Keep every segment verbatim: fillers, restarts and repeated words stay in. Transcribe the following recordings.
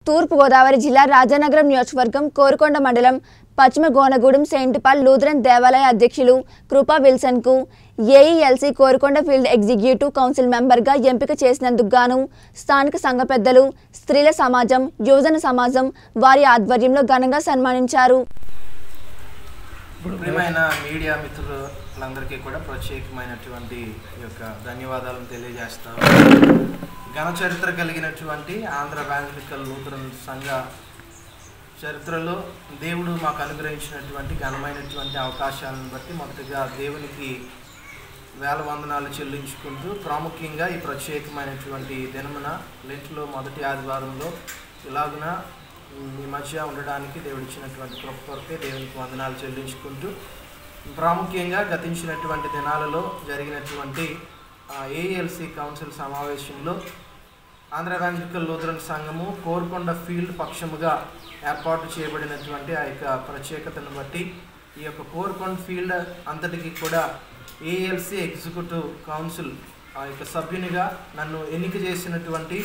తూర్పు గోదావరి జిల్లా రాజానగరం నియోజకవర్గం కోరుకొండ మండలం పశ్చిమ గోనగూడెం సెయింట్ పాల్ లూథరన్ దేవాలయ అధ్యక్షులు కృపా విల్సన్ కు AELC Korukonda field executive council member గా ఎంపిక చేసినందుకు గాను స్థానిక సంఘ పెద్దలు, స్త్రీల సమాజం, యువజన సమాజం వారి ఆధ్వర్యంలో ఘనంగా సన్మానించారు. ప్రియమైన మీడియా మిత్రులందరికీ కూడా ప్రత్యేకమైనటువంటి యొక్క ధన్యవాదాలను తెలియజేస్తాను. ఘన చరిత్ర కలిగినటువంటి ఆంధ్ర ఎవాంజలికల్ లూథరన్ సంఘ చరిత్రలో దేవుడు మాకు అనుగ్రహించినటువంటి ఘనమైనటువంటి అవకాశాలను బట్టి మొదటిగా దేవునికి వేల వందనాలు చెల్లించుకుంటూ ప్రాముఖ్యంగా ఈ ప్రత్యేకమైనటువంటి దినమున లెంట్లో మొదటి ఆదివారంలో ఇలాగున ఈ మధ్య ఉండడానికి దేవుడు ఇచ్చినటువంటి కృప కొరకే దేవునికి వందనాలు చెల్లించుకుంటూ ప్రాముఖ్యంగా గతించినటువంటి దినాలలో జరిగినటువంటి ఏఈఎల్సీ కౌన్సిల్ సమావేశంలో ఆంధ్ర ఎవాంజలికల్ లూథరన్ సంఘము కోరుకొండ ఫీల్డ్ పక్షముగా ఏర్పాటు చేయబడినటువంటి ఆ యొక్క ప్రత్యేకతను బట్టి ఈ యొక్క కోరుకొండ ఫీల్డ్ అంతటికి కూడా ఏఈఎల్సీ ఎగ్జిక్యూటివ్ కౌన్సిల్ ఆ యొక్క సభ్యునిగా నన్ను ఎన్నిక చేసినటువంటి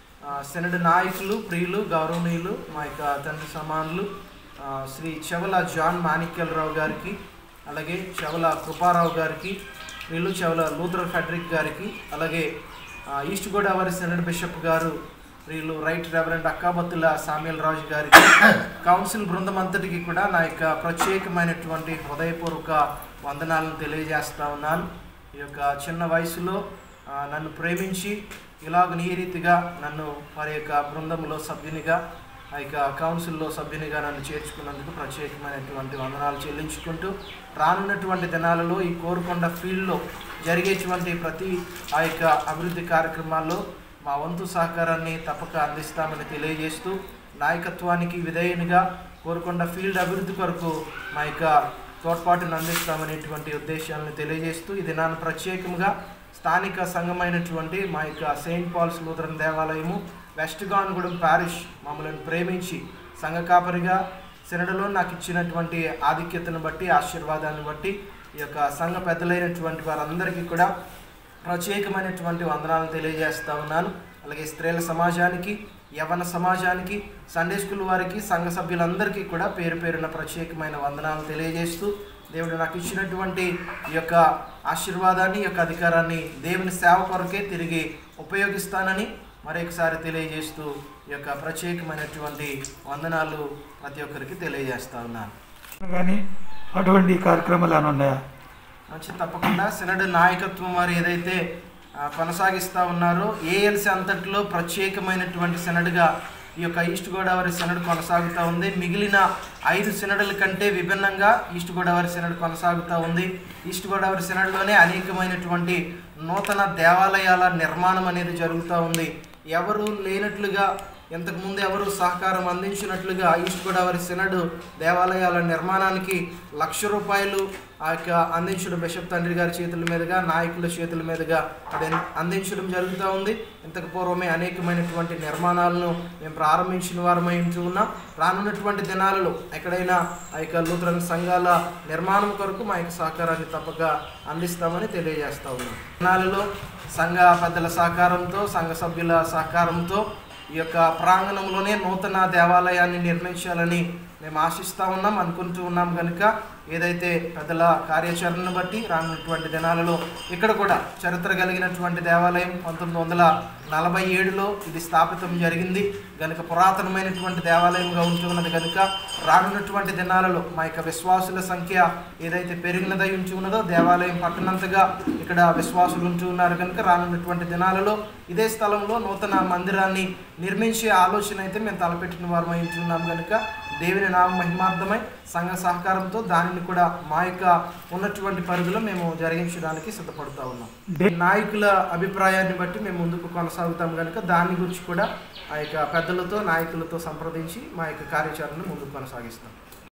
సెనడ్ నాయకులు, ప్రియులు, గౌరవనీయులు, మా యొక్క తండ్రి సమానులు శ్రీ చెవల జాన్ మాణిక్యలరావు గారికి, అలాగే చెవల కృపారావు గారికి, వీళ్ళు చెవల లూథర్ ఫెడరిక్ గారికి, అలాగే ఈస్ట్ గోదావరి సెనడ్ బిషప్ గారు వీళ్ళు right reverend Akkabattula Samuel Raju గారికి, కౌన్సిల్ బృందం అంతటికి కూడా నా యొక్క ప్రత్యేకమైనటువంటి హృదయపూర్వక వందనాలను తెలియజేస్తా ఉన్నాను. ఈ యొక్క చిన్న వయసులో నన్ను ప్రేమించి ఇలాగ ఈ రీతిగా నన్ను వారి యొక్క బృందంలో సభ్యునిగా ఆ యొక్క కౌన్సిల్లో సభ్యునిగా నన్ను చేర్చుకున్నందుకు ప్రత్యేకమైనటువంటి వందనాలు చెల్లించుకుంటూ రానున్నటువంటి దినాలలో ఈ కోరుకొండ ఫీల్డ్లో జరిగేటువంటి ప్రతి ఆ యొక్క అభివృద్ధి కార్యక్రమాల్లో మా వంతు సహకారాన్ని తప్పక అందిస్తామని తెలియజేస్తూ నాయకత్వానికి విధేయునిగా కోరుకొండ ఫీల్డ్ అభివృద్ధి కొరకు మా యొక్క తోడ్పాటును అందిస్తామనేటువంటి ఉద్దేశాలను తెలియజేస్తూ ఈ దినాన్ని ప్రత్యేకంగా స్థానిక సంఘమైనటువంటి మా యొక్క సెయింట్ పాల్స్ లూథరన్ దేవాలయము వెస్ట్ గోనగూడెం పారిష్ మమ్మల్ని ప్రేమించి సంఘ కాపరిగా సెనడలో నాకు ఇచ్చినటువంటి ఆధిక్యతను బట్టి, ఆశీర్వాదాన్ని బట్టి ఈ యొక్క సంఘ పెద్దలైనటువంటి వారందరికీ కూడా ప్రత్యేకమైనటువంటి వందనాలను తెలియజేస్తూ ఉన్నాను. అలాగే స్త్రీల సమాజానికి, యవ్వన సమాజానికి, సండే స్కూల్ వారికి, సంఘ సభ్యులందరికీ కూడా పేరు పేరున ప్రత్యేకమైన వందనాలను తెలియజేస్తూ దేవుడు నాకు ఇచ్చినటువంటి ఈ యొక్క ఆశీర్వాదాన్ని, ఈ యొక్క అధికారాన్ని దేవుని సేవ కొరకే తిరిగి ఉపయోగిస్తానని మరొకసారి తెలియజేస్తూ ఈ యొక్క ప్రత్యేకమైనటువంటి వందనాలు ప్రతి ఒక్కరికి తెలియజేస్తా ఉన్నాను. కానీ అటువంటి కార్యక్రమాలు ఏమైనా ఉన్నాయా? మంచి తప్పకుండా సెనడ్ నాయకత్వం వారు ఏదైతే కొనసాగిస్తూ ఉన్నారో ఏఎల్సీ అంతట్లో ప్రత్యేకమైనటువంటి సెనడ్గా ఈ యొక్క ఈస్ట్ గోదావరి సెనడ్ కొనసాగుతూ ఉంది. మిగిలిన ఐదు సెనడుల కంటే విభిన్నంగా ఈస్ట్ గోదావరి సెనడ్ కొనసాగుతూ ఉంది. ఈస్ట్ గోదావరి సెనడ్లోనే అనేకమైనటువంటి నూతన దేవాలయాల నిర్మాణం అనేది జరుగుతూ ఉంది. ఎవరు లేనట్లుగా, ఇంతకుముందు ఎవరు సహకారం అందించినట్లుగా ఈస్ట్ గోదావరి సెనడ్ దేవాలయాల నిర్మాణానికి లక్ష రూపాయలు ఆ యొక్క అందించడం బిషప్ తండ్రి గారి చేతుల మీదుగా, నాయకుల చేతుల మీదుగా అది అందించడం జరుగుతూ ఉంది. ఇంతకు పూర్వమే అనేకమైనటువంటి నిర్మాణాలను మేము ప్రారంభించిన వారమై ఉంటూ ఉన్నాం. రానున్నటువంటి దినాలలో ఎక్కడైనా ఆ యొక్క లూథరన్ సంఘాల నిర్మాణం కొరకు మా యొక్క సహకారాన్ని తప్పక అందిస్తామని తెలియజేస్తూ ఉన్నాం. దినాలలో సంఘ పెద్దల సహకారంతో, సంఘ సభ్యుల సహకారంతో ఈ యొక్క ప్రాంగణంలోనే నూతన దేవాలయాన్ని నిర్మించాలని మేము ఆశిస్తూ ఉన్నాం, అనుకుంటూ ఉన్నాం. కనుక ఏదైతే పెద్దల కార్యాచరణను బట్టి రానున్నటువంటి దినాలలో ఇక్కడ కూడా చరిత్ర కలిగినటువంటి దేవాలయం పంతొమ్మిది వందల నలభై ఏడులో ఇది స్థాపితం జరిగింది కనుక పురాతనమైనటువంటి దేవాలయంగా ఉంటున్నది. కనుక రానున్నటువంటి దినాలలో మా యొక్క విశ్వాసుల సంఖ్య ఏదైతే పెరిగినదై ఉంచి ఉన్నదో దేవాలయం పట్టణంతగా ఇక్కడ విశ్వాసులు ఉంటూ ఉన్నారు. కనుక రానున్నటువంటి దినాలలో ఇదే స్థలంలో నూతన మందిరాన్ని నిర్మించే ఆలోచన అయితే మేము తలపెట్టిన వారమై ఉంటున్నాం. కనుక దేవుని నామ మహిమార్థమై సంఘ సహకారంతో దానిని కూడా మా యొక్క ఉన్నటువంటి పరిధిలో మేము జరిగించడానికి సిద్ధపడుతూ ఉన్నాం. నాయకుల అభిప్రాయాన్ని బట్టి మేము ముందుకు కొనసాగుతాం కనుక దాని గురించి కూడా ఆ యొక్క పెద్దలతో, నాయకులతో సంప్రదించి మా యొక్క కార్యాచరణను ముందుకు కొనసాగిస్తాం.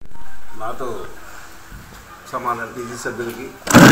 నాతో సమాన పీజీ సభ్యులకి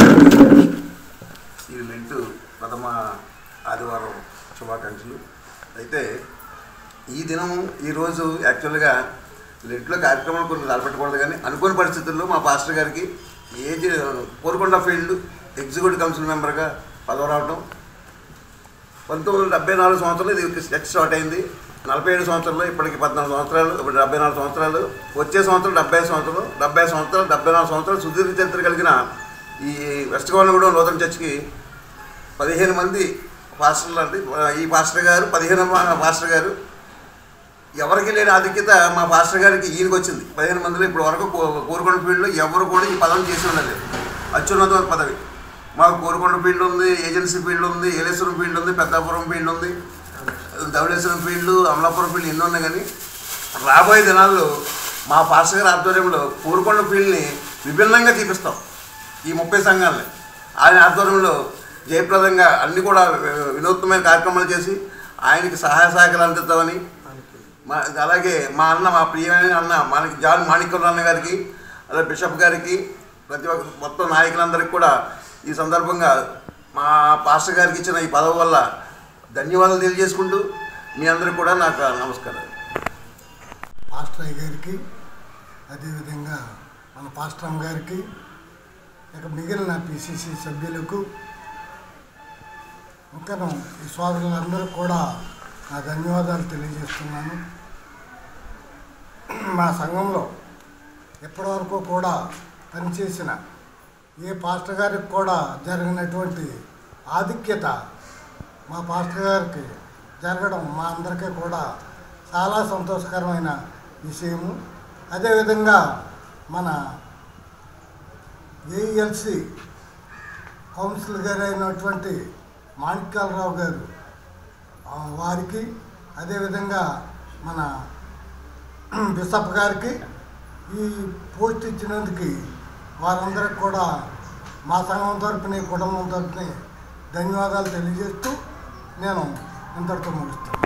ఈ లెంటు ప్రథమ ఆదివారం శుభాకాంక్షలు. అయితే ఈ దినం ఈరోజు యాక్చువల్గా లెంట్లో కార్యక్రమాలు కొన్ని తలపెట్టకూడదు, కానీ అనుకోని పరిస్థితుల్లో మా పాస్టర్ గారికి ఏజ్ కోరుకొండ ఫీల్డ్ ఎగ్జిక్యూటివ్ కౌన్సిల్ మెంబర్గా పదవి రావడం పంతొమ్మిది వందల డెబ్బై నాలుగు సంవత్సరంలో ఇది స్టార్ట్ అయింది. నలభై ఏడు సంవత్సరాలు ఇప్పటికి పద్నాలుగు సంవత్సరాలు ఇప్పుడు డెబ్బై నాలుగు సంవత్సరాలు వచ్చే సంవత్సరం డెబ్బై సంవత్సరాలు డెబ్బై సంవత్సరాలు డెబ్బై నాలుగు సంవత్సరాలు సుదీర్ఘ చరిత్ర కలిగిన ఈ వెస్ట్ గోనగూడెం లూథరన్ చర్చ్కి పదిహేను మంది పాస్టర్లు అంటే ఈ పాస్టర్ గారు పదిహేను పాస్టర్ గారు ఎవరికి లేని ఆధిక్యత మా పాస్టర్ గారికి ఈయనకి వచ్చింది. పదిహేను మందిలో ఇప్పుడు వరకు కోరుకొండ ఫీల్డ్లో ఎవరు కూడా ఈ పదవి చేసి ఉండలేదు. అత్యున్నత పదవి మాకు కోరుకొండ ఫీల్డ్ ఉంది, ఏజెన్సీ ఫీల్డ్ ఉంది, ఏలేశ్వరం ఫీల్డ్ ఉంది, పెద్దాపురం ఫీల్డ్ ఉంది, ధవళేశ్వరం ఫీల్డ్, అమలాపురం ఫీల్డ్ ఎన్నో ఉన్నాయి. కానీ రాబోయే దినాల్లో మా పాస్టర్ గారి ఆధ్వర్యంలో కోరుకొండ ఫీల్డ్ని విభిన్నంగా చూపిస్తాం. ఈ ముప్పై సంఘాలని ఆయన ఆధ్వర్యంలో జయప్రదంగా అన్నీ కూడా వినూత్నమైన కార్యక్రమాలు చేసి ఆయనకి సహాయ సహకారాలు అందిద్దామని, మా అలాగే మా అన్న మా ప్రియమైన అన్న మాణిక్ జాన్ మాణిక్యం అన్న గారికి, అలాగే బిషప్ గారికి, ప్రతి ఒక్క మొత్తం నాయకులందరికీ కూడా ఈ సందర్భంగా మా పాస్టర్ గారికి ఇచ్చిన ఈ పదవి వల్ల ధన్యవాదాలు తెలియజేసుకుంటూ మీ అందరికీ కూడా నాకు నమస్కారం. పాస్టర్ అయ్య గారికి, అదేవిధంగా మన పాస్టర్ అమ్మ గారికి, ఇక మిగిలిన పిసిసి సభ్యులకు, ఇంకా ఈ సోదరులందరూ కూడా నా ధన్యవాదాలు తెలియజేస్తున్నాను. మా సంఘంలో ఎప్పటివరకు కూడా పనిచేసిన ఏ పాస్టర్ గారికి కూడా జరిగినటువంటి ఆధిక్యత మా పాస్టర్ గారికి జరగడం మా అందరికీ కూడా చాలా సంతోషకరమైన విషయము. అదేవిధంగా మన ఏఈఎల్సి కౌన్సిల్ గారు అయినటువంటి మాణిక్యాలరావు గారు వారికి, అదేవిధంగా మన బిషప్ గారికి ఈ పోస్ట్ ఇచ్చినందుకు వారందరికి కూడా మా సంఘం తరపున, కుటుంబం తరపున ధన్యవాదాలు తెలియజేస్తూ నేను ఇంతటితో ముగిస్తాను.